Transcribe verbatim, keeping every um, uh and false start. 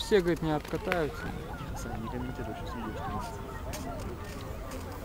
все, говорит, не откатаются. Сам не комментирую, сейчас видео, что